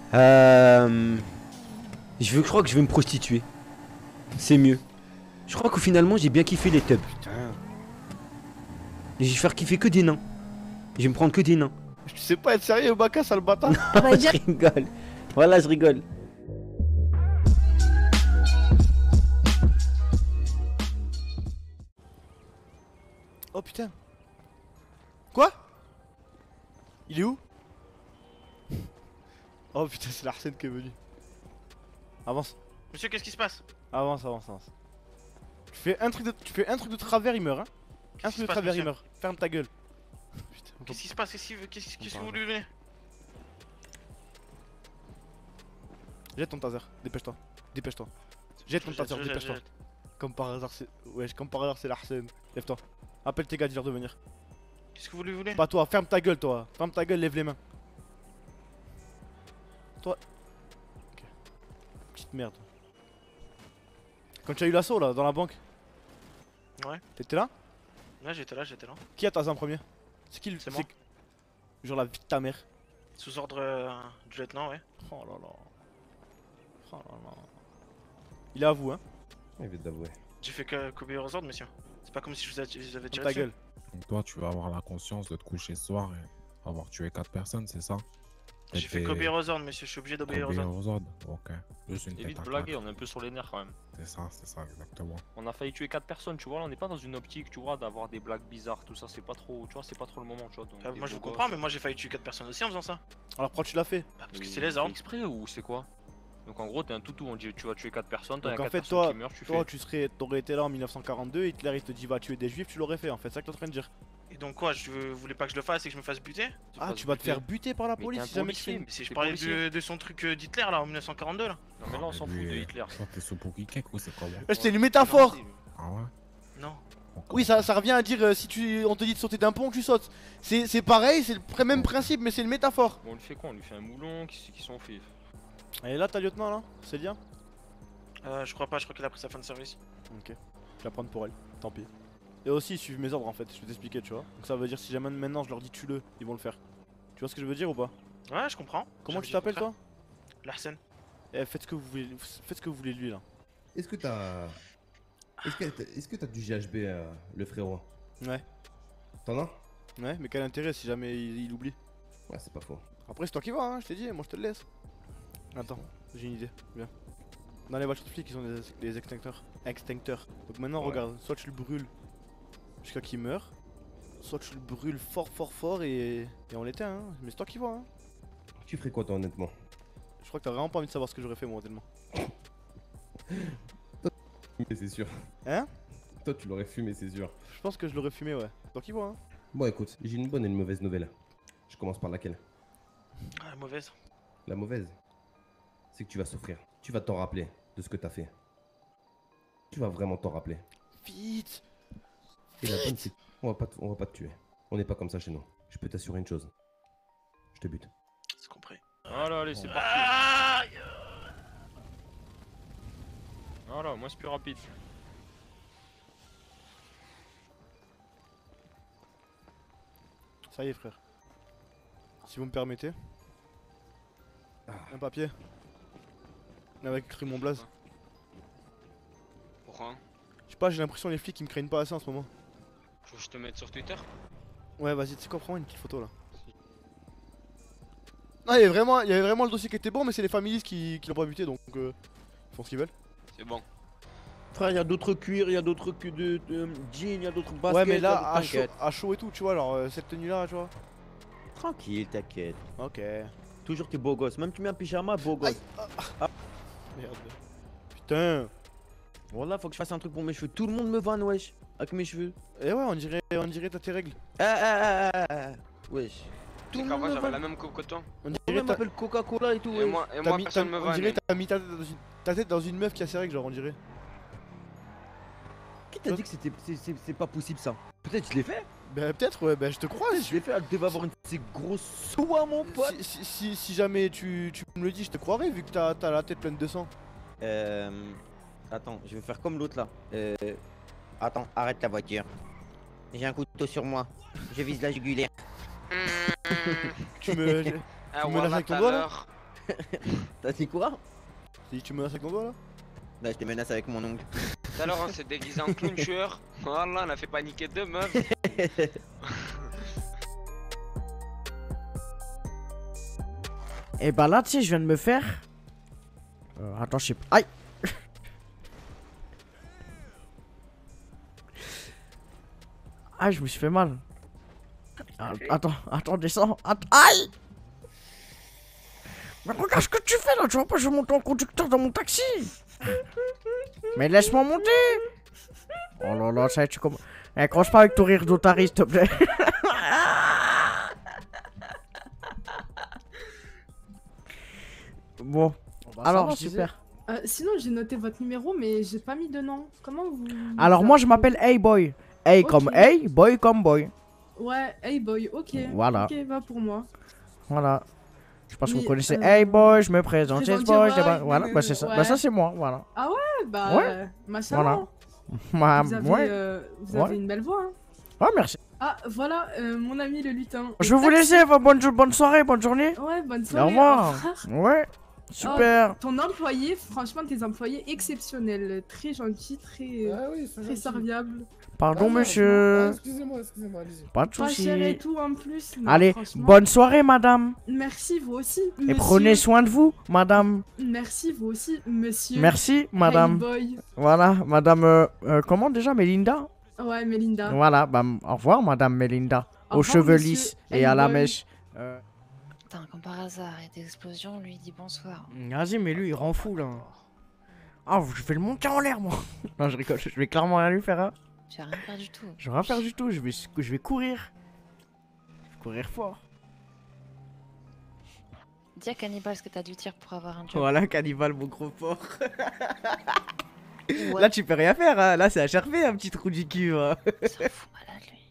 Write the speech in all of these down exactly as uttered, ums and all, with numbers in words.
Euh... Je, veux, je crois que je vais me prostituer. C'est mieux. Je crois que finalement j'ai bien kiffé les tubs. Putain. Et je vais faire kiffer que des nains. Je vais me prendre que des nains. Tu sais pas être sérieux, Baka, sale bâtard. Je rigole. Voilà, je rigole. Oh putain. Quoi? Il est où? Oh putain, c'est l'Arsène qui est venu. Avance. Monsieur, qu'est-ce qui se passe? Avance, avance, avance. Tu fais un truc de, tu fais un truc de travers, il meurt, hein. Un truc de travers, il meurt. Ferme ta gueule. Putain, qu'est-ce qui se passe? Qu'est-ce qu'est-ce que vous lui venez? Jette ton taser, dépêche-toi. Dépêche-toi. Jette ton taser, dépêche-toi. Comme par hasard, c'est. Wesh, comme par hasard, c'est l'Arsène. Lève-toi. Appelle tes gars, dis-leur de venir. Qu'est-ce que vous lui voulez? Pas toi, ferme ta gueule, toi. Ferme ta gueule, lève les mains. Toi. Ok. Petite merde. Quand tu as eu l'assaut là, dans la banque. Ouais. T'étais là? Ouais, j'étais là, j'étais là. Qui a tasé en premier? C'est qui le. C'est moi. Genre la vie de ta mère. Sous ordre euh, du lieutenant, ouais. Oh là là. Oh là là. Il est à vous, hein? Il vient d'avouer. J'ai fait que qu'obéir aux ordres, monsieur. C'est pas comme si je vous, a... je vous avais tiré ta dessus. gueule. Donc toi, tu vas avoir la conscience de te coucher ce soir et avoir tué quatre personnes, c'est ça? J'ai fait qu'obéir aux ordres, monsieur. Je suis obligé d'obéir aux ordres. aux ordres. Ok. Juste une Évite tête de à blaguer, claque. on est un peu sur les nerfs quand même. C'est ça, c'est ça, exactement. On a failli tuer quatre personnes, tu vois, là on n'est pas dans une optique, tu vois, d'avoir des blagues bizarres, tout ça, c'est pas trop, tu vois, c'est pas trop le moment, tu vois. Donc, Ah, des moi je vous beaux comprends, gosses. mais moi j'ai failli tuer quatre personnes aussi en faisant ça. Alors pourquoi tu l'as fait? Bah, parce que Mais c'est les fait ordres. exprès ou c'est quoi? Donc en gros, t'es un toutou, on dit tu vas tuer quatre personnes, toi, Donc y a en quatre fait, personnes toi, qui meurent, tu toi fais. tu serais, t'aurais été là en mille neuf cent quarante-deux, Hitler il te dit va tuer des juifs, tu l'aurais fait en fait, c'est ça que t'es en train de dire. Et donc quoi, je voulais pas que je le fasse et que je me fasse buter? Ah, fasses tu vas te buter. faire buter par la Mais police t'es un si jamais tu policier. fais. Mais si je T'es parlais policier. de, de son truc euh, d'Hitler là en mille neuf cent quarante-deux là. Non mais là on s'en fout de Hitler. Toi, t'es sous pour ou c'est comment? Ouais, c'était une métaphore. Ah ouais? Non. Oui, ça, ça revient à dire euh, si tu, on te dit de sauter d'un pont, tu sautes. C'est c'est pareil, c'est le pr- même principe, mais c'est une métaphore. Bon, on lui fait quoi? On lui fait un moulon, qui, qui sont faits. Et là, ta lieutenant là, c'est bien. Euh, je crois pas, je crois qu'elle a pris sa fin de service. Ok, je vais prendre pour elle, tant pis. Et aussi, suivre mes ordres en fait, je vais t'expliquer, tu vois. Donc ça veut dire si jamais maintenant je leur dis tue-le, ils vont le faire. Tu vois ce que je veux dire ou pas? Ouais, je comprends. Comment J'avais tu dit t'appelles le toi? contraire. Larsen. Eh, faites ce que vous voulez, faites ce que vous voulez de lui là. Est-ce que t'as. Est-ce que t'as est-ce que t'as du G H B, euh, le frérot? Ouais, T'en as? ouais, mais quel intérêt si jamais il, il oublie? Ouais, c'est pas faux. Après, c'est toi qui vas, hein, je t'ai dit, moi je te le laisse. Attends, j'ai une idée, viens. Dans les voitures de flics, ils ont des, des extincteurs. Extincteurs. Donc maintenant, Ouais. regarde, soit tu le brûles jusqu'à qu'il meure, soit tu le brûles fort, fort, fort et, et on l'éteint, hein. Mais c'est toi qui vois, hein. Tu ferais quoi, toi, honnêtement? Je crois que t'as vraiment pas envie de savoir ce que j'aurais fait, moi, tellement. Mais c'est sûr. Hein? Toi, tu l'aurais fumé, c'est sûr. Je pense que je l'aurais fumé, ouais. C'est toi qui vois, hein. Bon, écoute, j'ai une bonne et une mauvaise nouvelle. Je commence par laquelle? Ah, mauvaise. La mauvaise, c'est que tu vas souffrir. Tu vas t'en rappeler de ce que t'as fait. Tu vas vraiment t'en rappeler. Vite! Et la bonne, c'est qu'on va pas te- on va pas te tuer. On n'est pas comme ça chez nous. Je peux t'assurer une chose. Je te bute. C'est compris. Voilà, allez, c'est parti. Aïe. Voilà, moi c'est plus rapide. Ça y est, frère. Si vous me permettez. Ah. Un papier. Avec écrit mon blaze. Pourquoi? Je sais pas, j'ai l'impression que les flics ils me craignent pas assez en ce moment. Faut que je te mette sur Twitter? Ouais, vas-y, tu sais quoi, prends une petite photo là. Non, il y avait vraiment, il y avait vraiment le dossier qui était bon, mais c'est les familles qui, qui l'ont pas buté donc euh, ils font ce qu'ils veulent. C'est bon. Frère, il y a d'autres cuirs, il y a d'autres cuirs de, de jeans, il y a d'autres baskets. Ouais, mais y a là, d'autres- à chaud, t'inquiète. à chaud et tout, tu vois, alors euh, cette tenue là, tu vois. Tranquille, t'inquiète. Ok. Toujours t'es beau gosse. Même tu mets un pyjama, beau gosse. Merde. Putain. Voilà, faut que je fasse un truc pour mes cheveux. Tout le monde me vanne, wesh. Avec mes cheveux. Et ouais, on dirait, on dirait t'as tes règles. Ah ah ah ah ah. Wesh. Tout le monde Qu'avant me j'avais la vanne. même coupe que toi. On Tout le dirait monde t'as m'appelle Coca-Cola et tout, Et wesh. moi, et t'as moi mis, personne t'as- me on vanne. dirait t'as mis ta tête, dans une, ta tête dans une meuf qui a ses règles, genre on dirait. Qui t'a dit que c'était c'est- c'est c'est pas possible ça? Peut-être je l'ai fait. Bah peut-être, ouais, bah je te crois. Peut-être je l'ai fait. Elle devait avoir une de ces grosses soie, mon pote. Si, si, si, si jamais tu, tu me le dis, je te croirais vu que t'as t'as la tête pleine de sang. Euh. Attends, je vais faire comme l'autre là. Euh. Attends, arrête la voiture. J'ai un couteau sur moi. Je vise la jugulaire. Tu me. Ah Tu me lâches avec ton doigt, là T'as dit quoi? Si tu menaces avec ton doigt là? Là, je te menace avec mon ongle. Tout à l'heure, on s'est déguisé en clown tueur. Voilà, on a fait paniquer deux meufs. Et bah là, tu sais, je viens de me faire. Euh, attends, je sais pas. Aïe! Aïe, je me suis fait mal. Ah, Attends, attends, descends. Attends. Aïe! Mais regarde ce que tu fais là, tu vois pas, je monte en conducteur dans mon taxi. Mais laisse-moi monter. Oh là là, ça y est, tu commences. Eh, commence pas avec ton rire d'otarie, s'il te plaît. Bon, alors super. Euh, sinon, j'ai noté votre numéro, mais j'ai pas mis de nom. Comment vous. Alors, moi je m'appelle Hey Boy. Hey comme Ok. Hey, Boy comme Boy. Ouais, hey boy, ok. Voilà. Ok, va pour moi. Voilà. Je pense que vous Mais, connaissez euh, Hey Boy, je me présente, Présente yes boy, your je sais pas. boy, Voilà, euh, bah c'est ça. ouais. Bah ça c'est moi, voilà. Ouais, bah. Ouais. euh, machin. Voilà. Ma- Vous avez, ouais. euh, vous Ouais. avez une belle voix, hein. Ouais, merci. Ah, voilà, euh, mon ami le lutin. Je vais vous laisser, bah, bonne, jo- bonne soirée, bonne journée. Ouais, bonne Au soirée. revoir. revoir. Ouais, super. Oh, ton employé, franchement, tes employés exceptionnels. Très gentils, très, Ah oui, c'est très gentil. serviables. Pardon, Ah, non, monsieur. ah, excusez-moi, excusez-moi, allez-y. Pas de Pas cher et soucis. tout en plus. non, Allez, franchement. bonne soirée, madame. Merci, vous aussi. Et monsieur. prenez soin de vous, madame. Merci, vous aussi, monsieur. Merci, madame. Hey boy. Voilà, madame. euh, euh, comment déjà, Melinda? Ouais, Melinda. Voilà, bah, m- au revoir, madame Melinda. Au Aux revoir, cheveux monsieur lisses et à la Hellboy. mèche. Euh, Putain, comme par hasard, il y a des explosions, lui il dit bonsoir. Vas-y, mais lui, il rend fou, là. Ah, je vais le monter en l'air, moi. Non, je rigole, je vais clairement rien lui faire, hein. Tu vas rien faire du tout. Je vais rien faire du tout, je vais, je vais courir. Je vais courir fort. Dis à Cannibal ce que t'as dû dire pour avoir un job. Voilà, cannibale, mon gros porc. Ouais. Là, tu peux rien faire, hein. Là, c'est H R V, un petit trou du cul, hein. Il s'en fout malade, lui.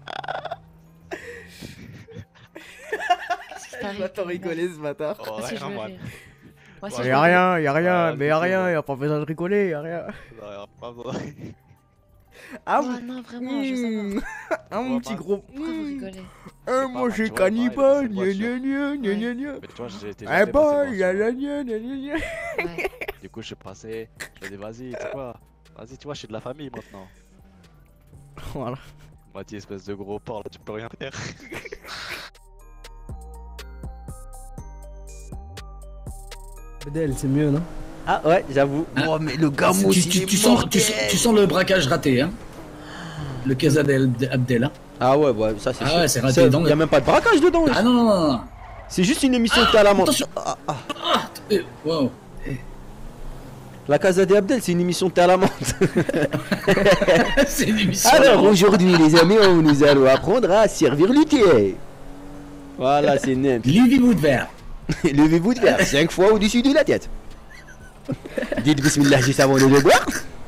Qu'est-ce qui Je t'arrive, m'attends Cannibal? rigoler, ce bâtard. Oh, Moi aussi, je rien, veux moi. rire. Moi aussi, Y'a je veux rire. rien, y'a rien, Ouais, mais y'a c'est rien, tout. y'a pas besoin de rigoler, y'a rien. Non, pas besoin. Ah, Oh non, vraiment, je veux savoir. mmh. Ah, mon Ouais, petit pas. gros. Pourquoi vous rigolez? Ah, moi, mal, j'ai tu vois, pareil, cannibale, dans gna cette gna gna gna Ouais. gna gna. Mais tu vois, j'ai été. Eh j'étais bah, passé y'a bon, la gna gna gna gna. Ouais. Du coup, je suis passé. Je me dis, vas-y, tu sais quoi? Vas-y, tu vois, je suis de la famille maintenant. Voilà. On m'a dit, espèce de gros porc, là, tu peux rien faire. Bedel, c'est mieux, non? Ah ouais, j'avoue. Oh, mais le gamos, tu, il tu- est tu sens, tu, mortel. tu sens le braquage raté, hein? Le Casa del Abdel, hein? Ah ouais, ouais, ça c'est Ah sûr. ouais, c'est raté, Ça, donc- y a même pas de braquage dedans. Ah non, non, non, non. C'est juste une émission de à la menthe. attention. Ah, ah. Eh, wow. La Casa de Abdel, c'est une émission de thé à la menthe. C'est une émission. Alors aujourd'hui, les amis, on nous allons apprendre à servir le thé. Voilà, c'est net. Levez-vous de verre. Levez-vous de verre cinq fois au-dessus de la tête. Dites bismillah juste avant de le boire.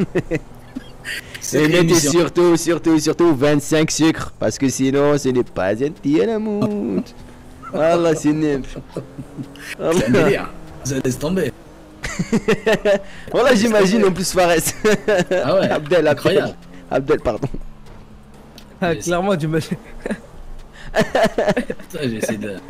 C'est Et une mettez émission. surtout, surtout, surtout vingt-cinq sucres. Parce que sinon, ce n'est pas un thé à la menthe. Voilà, c'est net. C'est un délire. Ça laisse tomber. Voilà, j'imagine en plus Fares. Ah ouais, Abdel, incroyable. Abdel, pardon. Ah, clairement, tu me. Ça, j'ai essayé de.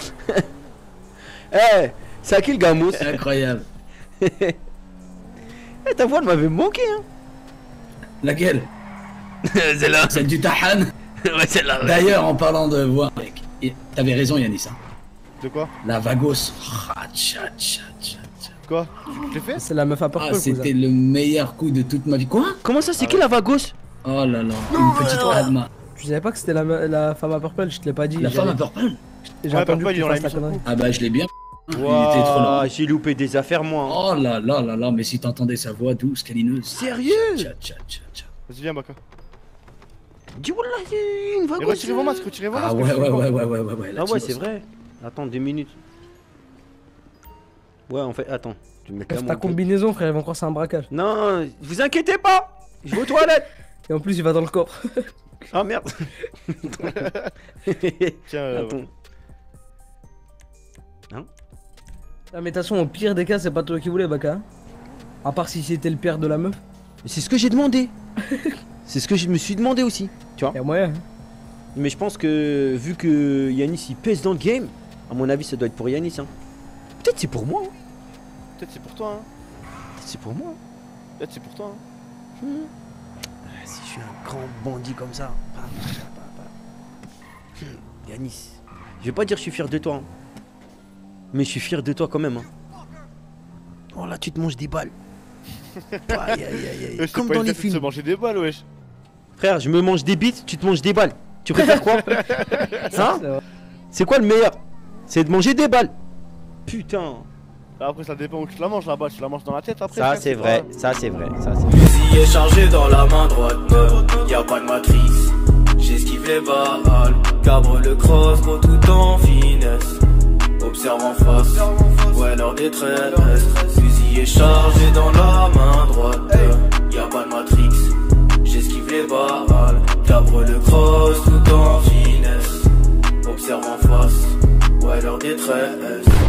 Eh, c'est à qui le gamos? Incroyable. Eh, ta voix elle m'avait manqué, hein. Laquelle? C'est là. Celle du Tahan. Ouais, c'est là. D'ailleurs, en parlant de voix, mec, et- t'avais raison, Yanis. Hein. De quoi? La Vagos. Ah, tcha, tcha, tcha, tcha. Quoi? Tu l'as fait? C'est la meuf à purple, Ah, c'était le meilleur coup de toute ma vie. Quoi? Comment ça, c'est qui la Vagos? Oh là là, une petite Adma. Tu savais pas que c'était la, me- la femme à purple, je te l'ai pas dit. La j'ai- femme à purple? J'ai Ouais, attendu que Purple, tu il en a fasses la mis sur le connerie. Ah bah, je l'ai bien. Il était trop lent. Waouh, j'ai loupé des affaires, moi. hein. Oh là là là là, mais si t'entendais sa voix douce, câlineuse. Sérieux? Tcha, tcha, tcha, tcha. Vas-y, viens, Baka. Dis wallah, c'est une Et Vagos. retirez vos masques, retirez vos Ah masques. ouais, ouais, ouais, ouais, ouais, ouais, ouais. Ah ouais, c'est vrai. Attends, deux minutes. Ouais, en fait, attends. Tu me mets Fais quand ta même. combinaison, frère, ils vont croire que c'est un braquage. Non, vous inquiétez pas. Je vais aux toilettes. Et en plus, il va dans le corps. Ah merde. Tiens, euh, Attends. Ah, mais de toute façon, au pire des cas, c'est pas toi qui voulais, Baka. À part si c'était le père de la meuf. C'est ce que j'ai demandé. C'est ce que je me suis demandé aussi. Y'a moyen. Mais je pense que vu que Yanis il pèse dans le game, à mon avis ça doit être pour Yanis. Hein. Peut-être c'est pour moi. Hein. Peut-être c'est pour toi. Hein. Peut-être c'est pour moi. Peut-être c'est pour toi. Hein. Hmm. Ah, si je suis un grand bandit comme ça. Bah, bah, bah, bah. Hmm. Yanis. Je vais pas dire que je suis fier de toi. Hein. Mais je suis fier de toi quand même. Hein. Oh là, tu te manges des balles. Aïe, aïe, aïe, aïe. Comme dans les films. Tu te manger des balles, wesh. Frère, je me mange des bites, tu te manges des balles. Tu préfères quoi? Ça? C'est quoi le meilleur? C'est de manger des balles. Putain. Après, ça dépend où tu la manges là-bas. Tu la manges dans la tête après. Ça, c'est vrai. Pas... Ça, c'est vrai. Ça, c'est vrai. Fusil est chargé dans la main droite. Y'a pas de matrice. J'esquive les balles. Cabre le cross, gros tout en finesse. Observe en face. Ouais, leur détresse. Fusil est chargé dans la main droite. Y'a pas de matrix. J'esquive les balles. Cabre le cross tout en finesse. Observe en face. Ouais, leur détresse.